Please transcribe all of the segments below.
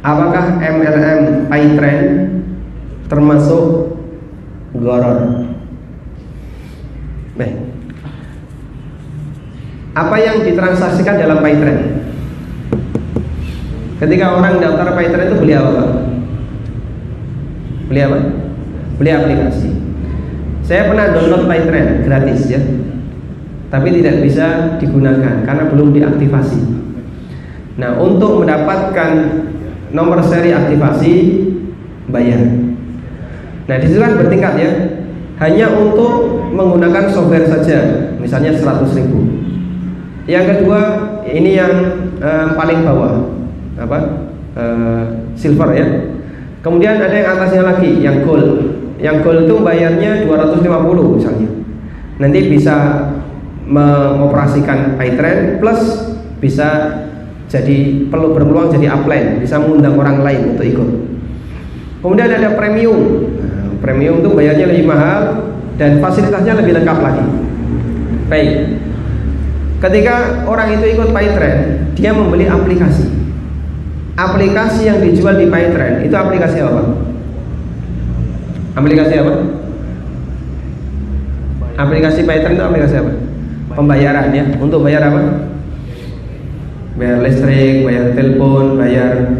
Apakah MLM Paytren termasuk Ghoror? Baik. Apa yang ditransaksikan dalam Paytren? Ketika orang daftar Paytren itu beli apa, Pak? Beli apa? Beli aplikasi. Saya pernah download Paytren gratis ya, tapi tidak bisa digunakan karena belum diaktifasi. Nah, untuk mendapatkan nomor seri aktivasi bayar. Nah, di situ kan bertingkat ya. Hanya untuk menggunakan software saja, misalnya 100.000. Yang kedua, ini yang paling bawah, silver ya. Kemudian ada yang atasnya lagi, yang gold. Yang gold itu bayarnya 250 misalnya. Nanti bisa mengoperasikan Paytren plus bisa jadi berpeluang jadi upline, bisa mengundang orang lain untuk ikut. Kemudian ada premium. Nah, premium itu bayarnya lebih mahal dan fasilitasnya lebih lengkap lagi. Baik. Ketika orang itu ikut Paytren, dia membeli aplikasi. Aplikasi yang dijual di Paytren itu aplikasi apa? Aplikasi apa? Aplikasi Paytren itu aplikasi apa? Pembayaran ya. Untuk bayar apa? Bayar listrik, bayar telepon, bayar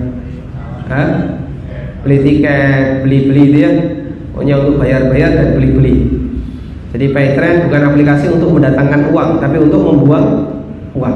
beli tiket, beli-beli itu ya. Pokoknya untuk bayar-bayar dan beli-beli. Jadi Paytren bukan aplikasi untuk mendatangkan uang, tapi untuk membuang uang.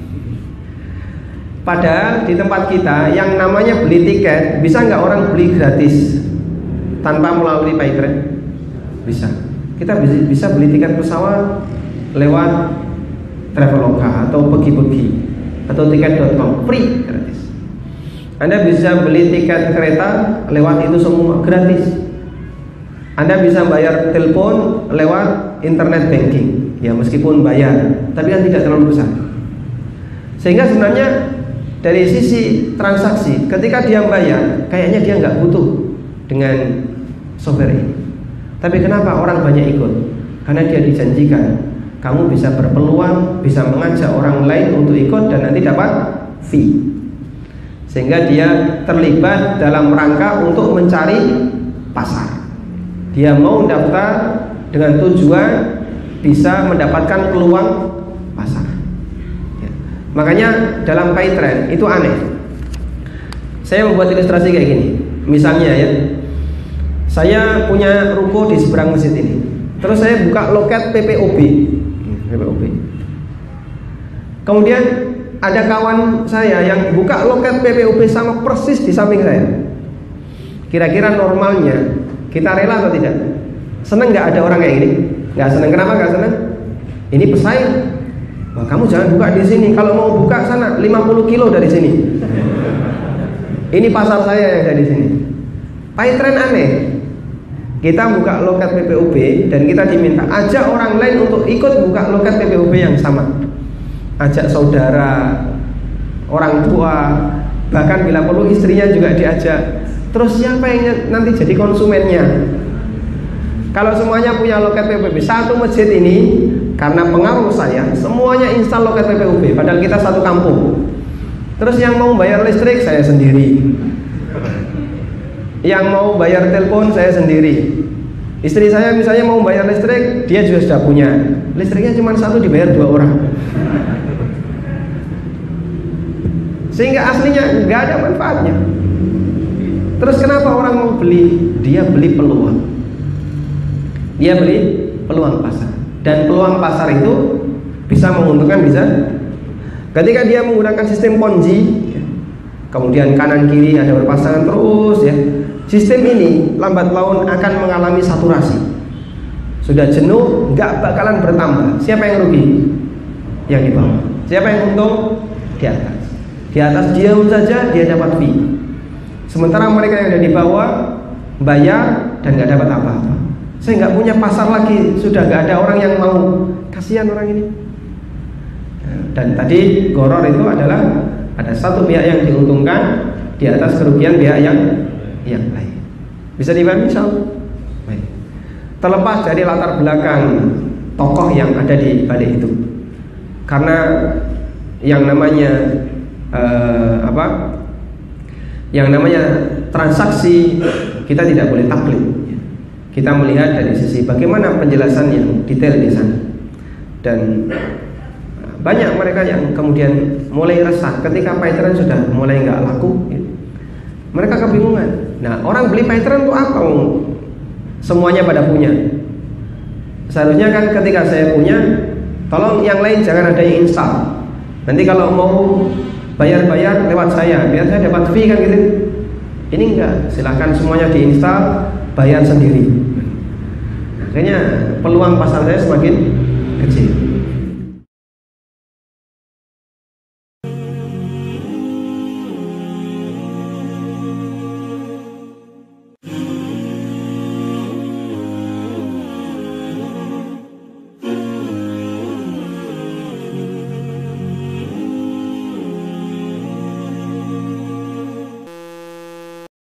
Padahal di tempat kita yang namanya beli tiket, bisa nggak orang beli gratis tanpa melalui Paytren? Bisa. Kita bisa beli tiket pesawat lewat Traveloka atau pergi-pergi atau tiket.com, free, gratis. Anda bisa beli tiket kereta lewat itu semua, gratis. Anda bisa bayar telepon lewat internet banking, ya meskipun bayar, tapi kan tidak terlalu besar. Sehingga sebenarnya dari sisi transaksi, ketika dia bayar, kayaknya dia nggak butuh dengan software ini. Tapi kenapa orang banyak ikut? Karena dia dijanjikan, kamu bisa berpeluang, bisa mengajak orang lain untuk ikut dan nanti dapat fee. Sehingga dia terlibat dalam rangka untuk mencari pasar. Dia mau daftar dengan tujuan bisa mendapatkan peluang pasar ya. Makanya dalam Paytren itu aneh. Saya membuat ilustrasi kayak gini. Misalnya ya, saya punya ruko di seberang masjid ini. Terus saya buka loket PPOB. Kemudian ada kawan saya yang buka loket PPOB sama persis di samping saya. Kira-kira normalnya kita rela atau tidak? Seneng nggak ada orang kayak gini? Nggak seneng. Kenapa nggak seneng? Ini pesaing. Wah, kamu jangan buka di sini. Kalau mau buka sana 50 kilo dari sini. Ini pasar saya yang ada di sini. Paytren aneh. Kita buka loket PPOB dan kita diminta ajak orang lain untuk ikut buka loket PPOB yang sama. Ajak saudara, orang tua, bahkan bila perlu istrinya juga diajak. Terus siapa yang nanti jadi konsumennya? Kalau semuanya punya loket PPOB, satu masjid ini karena pengaruh saya, semuanya install loket PPOB, padahal kita satu kampung. Terus yang mau bayar listrik saya sendiri, yang mau bayar telepon saya sendiri. Istri saya misalnya mau bayar listrik, dia juga sudah punya. Listriknya cuma satu, dibayar 2 orang. Sehingga aslinya nggak ada manfaatnya. Terus kenapa orang mau beli? Dia beli peluang. Dia beli peluang pasar. Dan peluang pasar itu bisa menguntungkan, bisa. Ketika dia menggunakan sistem Ponzi, kemudian kanan kiri ada berpasangan terus ya. Sistem ini lambat laun akan mengalami saturasi. Sudah jenuh, nggak bakalan bertambah. Siapa yang rugi? Yang di bawah. Siapa yang untung? Di atas. Di atas diam saja dia dapat fee. Sementara mereka yang ada di bawah bayar dan nggak dapat apa-apa. Saya nggak punya pasar lagi, sudah nggak ada orang yang mau. Kasihan orang ini. Dan tadi Ghoror itu adalah ada satu pihak yang diuntungkan di atas kerugian pihak yang lain. Bisa dipahami insyaallah? Baik. Terlepas dari latar belakang tokoh yang ada di balik itu, karena yang namanya Yang namanya transaksi kita tidak boleh taklid. Kita melihat dari sisi bagaimana penjelasan yang detail di sana. Dan banyak mereka yang kemudian mulai resah ketika Paytren sudah mulai nggak laku. Mereka kebingungan. Nah, orang beli Paytren itu apa? Semuanya pada punya. Seharusnya kan ketika saya punya, tolong yang lain jangan ada yang install. Nanti kalau mau bayar-bayar lewat saya, biar saya dapat fee kan gitu. Ini enggak, silahkan semuanya diinstal, bayar sendiri. Akhirnya peluang pasar saya semakin kecil.